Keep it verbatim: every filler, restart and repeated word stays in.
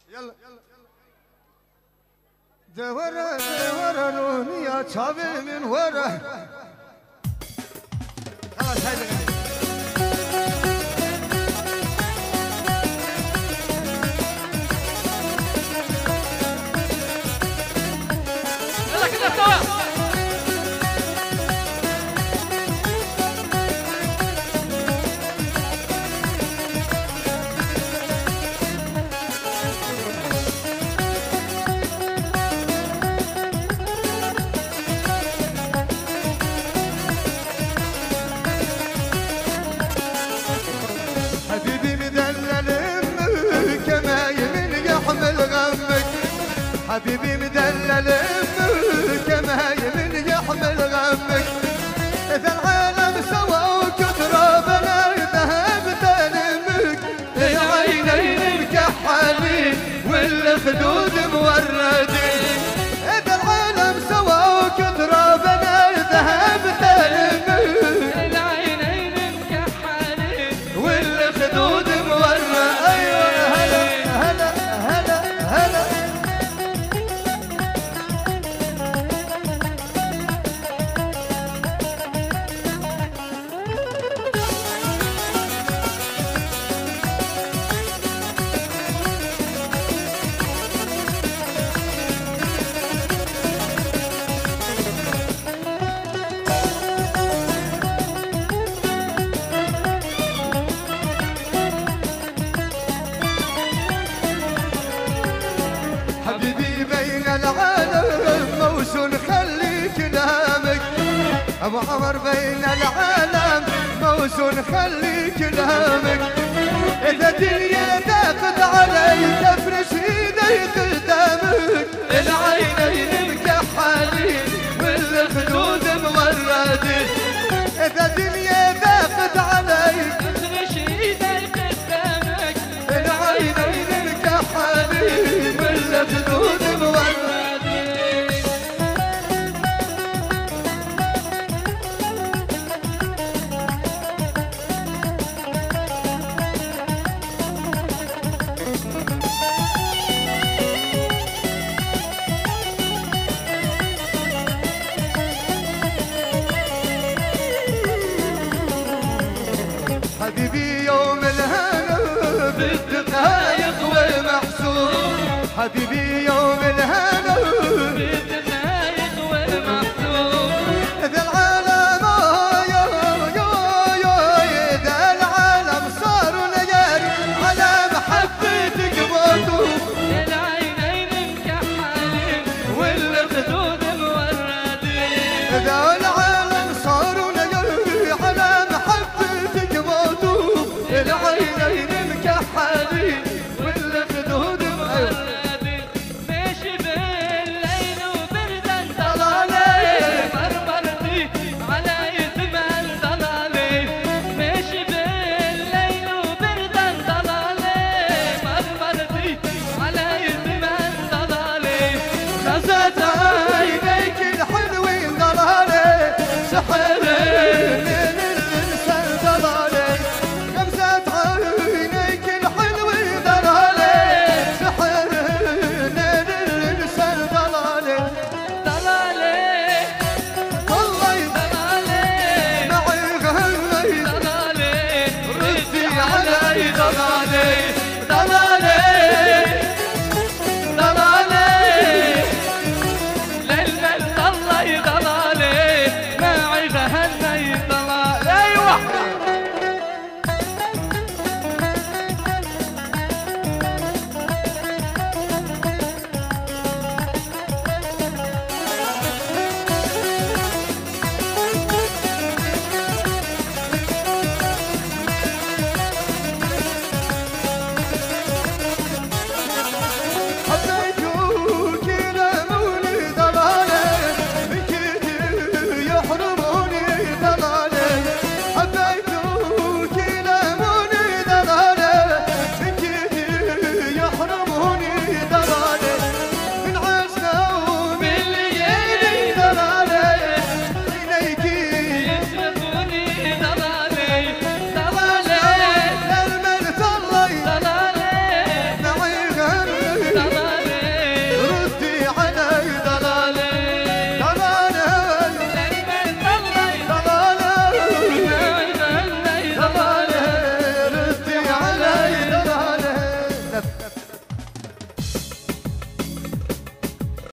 يلا دورة دورة رونية تشابي من ورا خلاص هاي الغنية يلا كده سوا حبيبي مدلل امك كما يمن يحمل غمك اذا العالم سوا وكثر بلا ذهب تلمك العينين مكحلين والخدود موردين اذا العالم سوا وكثر بلا ذهب تلمك العينين مكحلين والخدود موردين ايوه هلا هلا هلا هلا حبيبي بين العالم موسون خلي كلامك ابو عمر بين العالم موسون خلي كلامك اذا دنيا تاخذ علي تفرش ايدي قدامك العينين مكحلين والخدود موردين اذا دنيا تاخذ علي تفرش ايدي قدامك العينين مكحلين والخدود موردين حبيبي يوم الهنا بالدقايق والمحسوب حبيبي يوم الهنا بالدقايق والمحسوب إذا العالم يا يا يا إذا العالم صاروا ليالي على محبتك موتوا العينين مكحلين والخدود موردين إذا العالم صاروا ليالي على محبتك موتوا العينين مكحلين